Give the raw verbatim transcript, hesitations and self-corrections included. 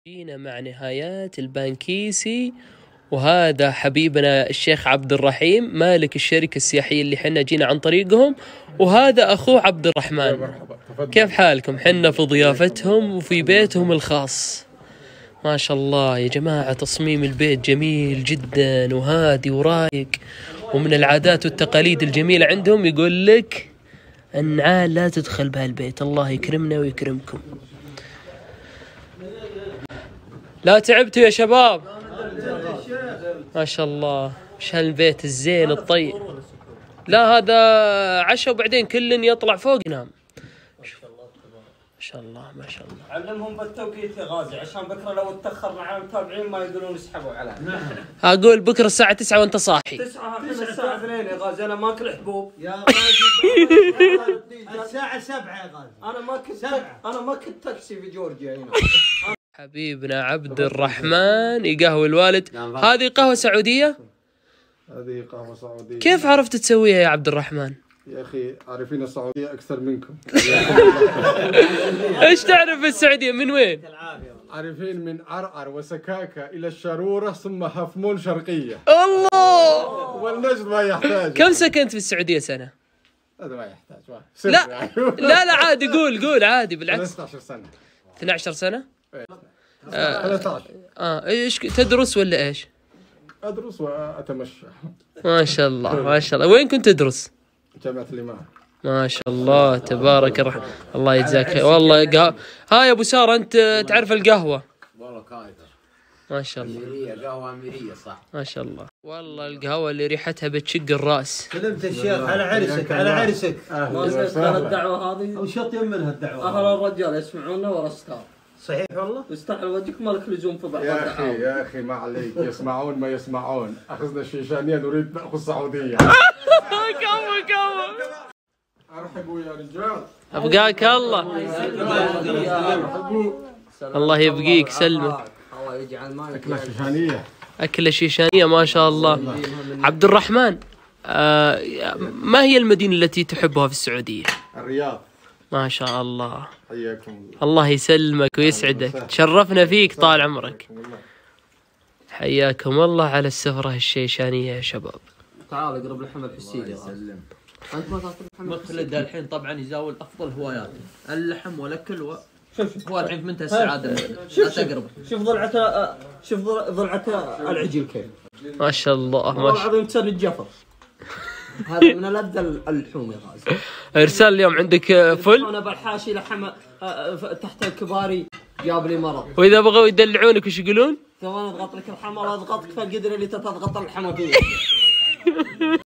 جينا مع نهايات البانكيسي، وهذا حبيبنا الشيخ عبد الرحيم مالك الشركة السياحية اللي حنا جينا عن طريقهم، وهذا أخوه عبد الرحمن. كيف حالكم؟ حنا في ضيافتهم وفي بيتهم الخاص. ما شاء الله يا جماعة، تصميم البيت جميل جدا وهادي ورايق، ومن العادات والتقاليد الجميلة عندهم يقول لك النعال لا تدخل بهالبيت. الله يكرمنا ويكرمكم. لا تعبتوا يا شباب؟ ما شاء الله، وش هالبيت الزين الطيب. لا هذا عشاء وبعدين كل يطلع فوق ينام. ما شاء الله ما شاء الله. علمهم بالتوقيت يا غازي عشان بكره لو اتاخرنا على المتابعين ما يقولون اسحبوا على. نعم. اقول بكره الساعه تسعة وانت صاحي. تسعة الساعه اثنين يا غازي، انا ماكل حبوب يا غازي. الساعه سبعة يا غازي. انا ما كنت انا ما كنت تاكسي في جورجيا هنا. حبيبنا عبد الرحمن يقهوي الوالد. هذه قهوه سعوديه؟ هذه قهوة سعودية. كيف عرفت تسويها يا عبد الرحمن؟ يا أخي عارفين السعودية أكثر منكم. إيش تعرف في السعودية؟ من وين؟ عارفين من عرعر وسكاكة إلى الشارورة ثم هفمون شرقية. الله. والنجد ما يحتاج. كم سكنت في السعودية سنة؟ هذا ما يحتاج. لا لا لا عادي، قول قول عادي بالعكس. ثلاثة عشر سنة. اثنتي عشرة سنة؟ آه. ثلاثة عشر. اه ايش تدرس ولا ايش؟ أدرس وأتمشى. ما شاء الله ما شاء الله. وين كنت تدرس؟ جامعة الإمام. ما شاء الله تبارك الرحمن. الله يجزاك خير والله. قهوة. ها يا ابو ساره، انت تعرف القهوه؟ والله كايدر. ما شاء الله. أميرية، قهوة أميرية صح. ما شاء الله والله القهوه اللي ريحتها بتشق الراس. سلمت الشيخ على عرسك على عرسك. ما سمعت الدعوه هذه؟ وش يمنها الدعوه؟ اهل الرجال يسمعونا ورا ستار. صحيح والله؟ واستحل وجهك مالك لزوم في بعض يا الدعاوى. أخي يا أخي ما عليك، يسمعون ما يسمعون، أخذنا الشيشانية نريد نأخذ سعودية. كمل كمل. أرحبوا يا رجال. أبقاك الله. الله يبقيك سلمك. الله يجعل ما أكلة شيشانية. أكلة شيشانية ما شاء الله. عبد الرحمن، آه ما هي المدينة التي تحبها في السعودية؟ الرياض. ما شاء الله. حياكم الله. الله يسلمك ويسعدك، تشرفنا فيك طال عمرك. حياكم الله على السفرة الشيشانية يا شباب. تعال اقرب لحم الحسين يا غازي. انت ما تاكل لحم مخلد الحين طبعا يزاول افضل هواياته اللحم والاكل و... هو الحين في منتهى السعاده. لا تقرب. شوف ضلعته، شوف ضلعته العجل كيف. ما شاء الله ما والله شاء العظيم تسن الجفر. هذا من الأدى اللحوم يا غازي. ارسال اليوم عندك فل. انا بالحاشي لحم تحت الكباري جاب لي مرض. واذا بغوا يدلعونك وش يقولون؟ ثواني اضغط لك الحمى واضغطك في القدر اللي تضغط الحمى فيه.